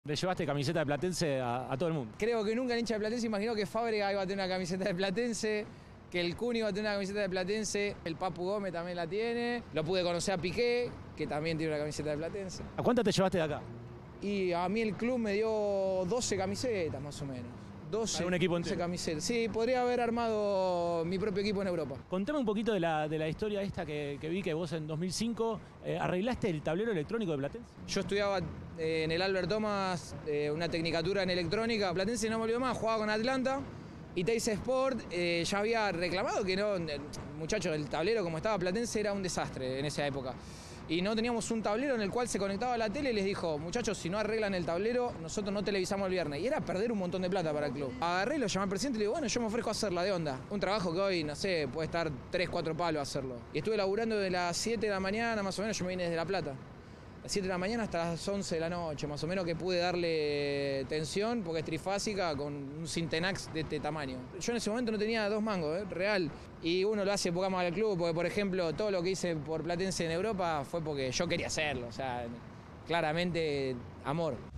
Le llevaste camiseta de Platense a todo el mundo. Creo que nunca el hincha de Platense imaginó que Fábrega iba a tener una camiseta de Platense, que el Cuni iba a tener una camiseta de Platense, el Papu Gómez también la tiene. Lo pude conocer a Piqué, que también tiene una camiseta de Platense. ¿A cuántas te llevaste de acá? Y a mí el club me dio 12 camisetas más o menos. 12, ¿Algún equipo 12 entero? camisetas. Sí, podría haber armado mi propio equipo en Europa. Contame un poquito de la historia esta que vi que vos en 2005 arreglaste el tablero electrónico de Platense. Yo estudiaba en el Albert Thomas una tecnicatura en electrónica. Platense no me olvidó más, jugaba con Atlanta. Y Teis Sport ya había reclamado que no, muchachos, el tablero como estaba Platense era un desastre en esa época. Y no teníamos un tablero en el cual se conectaba a la tele y les dijo, muchachos, si no arreglan el tablero, nosotros no televisamos el viernes. Y era perder un montón de plata para el club. Agarré, lo llamé al presidente y le digo, bueno, yo me ofrezco a hacerla de onda. Un trabajo que hoy, no sé, puede estar 3, 4 palos hacerlo. Y estuve laburando de las 7 de la mañana, más o menos, yo me vine desde La Plata. De las 7 de la mañana hasta las 11 de la noche, más o menos, que pude darle tensión, porque es trifásica, con un Syntenax de este tamaño. Yo en ese momento no tenía 2 mangos, real. Y uno lo hace poco más al club, porque por ejemplo, todo lo que hice por Platense en Europa fue porque yo quería hacerlo, o sea, claramente amor.